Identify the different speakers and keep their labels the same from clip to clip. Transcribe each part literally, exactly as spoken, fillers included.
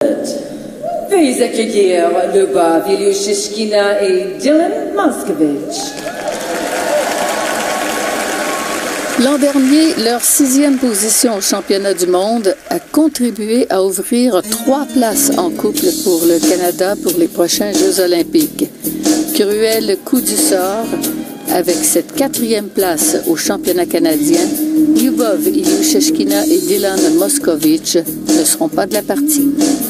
Speaker 1: Veuillez accueillir Lubov, Ilyushechkina et Dylan Moscovitch.
Speaker 2: L'an dernier, leur sixième position au championnat du monde a contribué à ouvrir trois places en couple pour le Canada pour les prochains Jeux olympiques. Cruel coup du sort, avec cette quatrième place au championnat canadien, Lubov, Ilyushechkina et Dylan Moscovitch ne seront pas de la partie.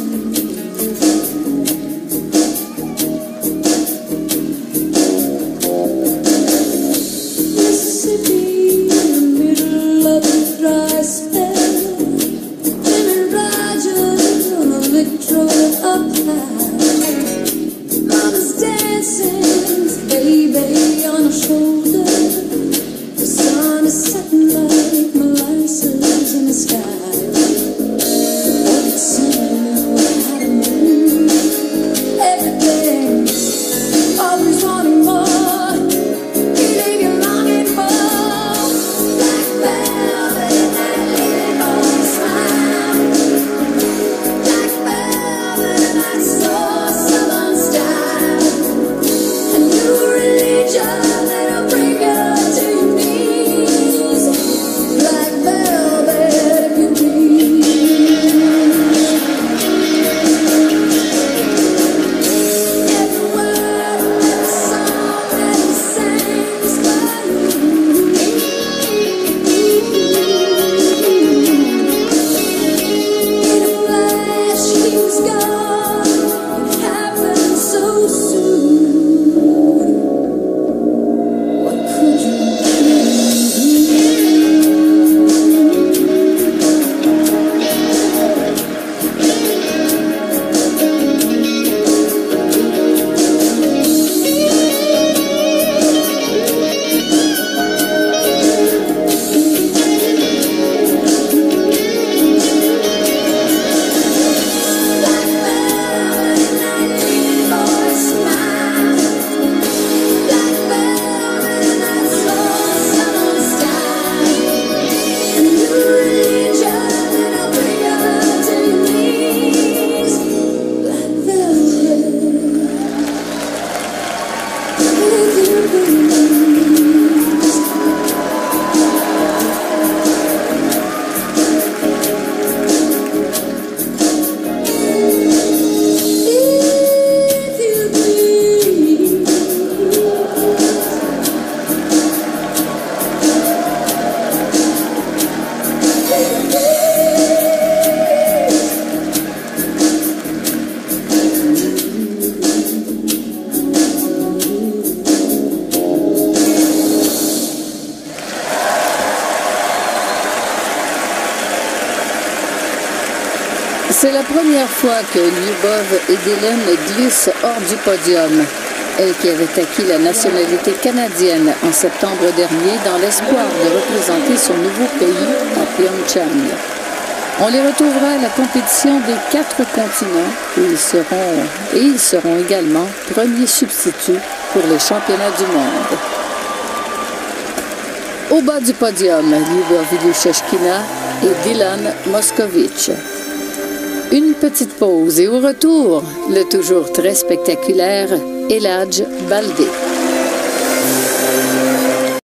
Speaker 2: C'est la première fois que Lubov et Dylan glissent hors du podium. Elle qui avait acquis la nationalité canadienne en septembre dernier dans l'espoir de représenter son nouveau pays à Pyeongchang. On les retrouvera à la compétition des quatre continents où ils seront, et ils seront également premiers substituts pour les championnats du monde. Au bas du podium, Lubov, Ilyushechkina et Dylan Moscovitch. Une petite pause et au retour, le toujours très spectaculaire Eladj Baldé.